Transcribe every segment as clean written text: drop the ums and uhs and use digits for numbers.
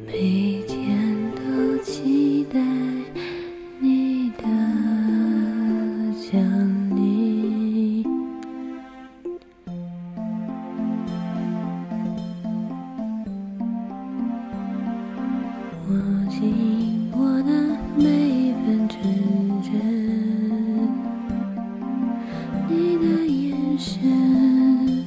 每天都期待你的降临，握紧我的每一分纯真，你的眼神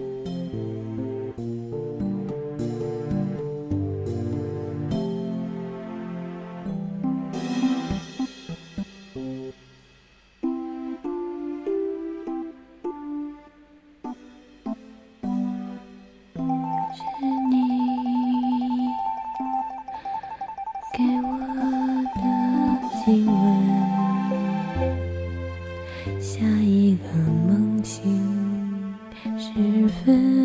是你给我的亲吻，下一个梦醒时分。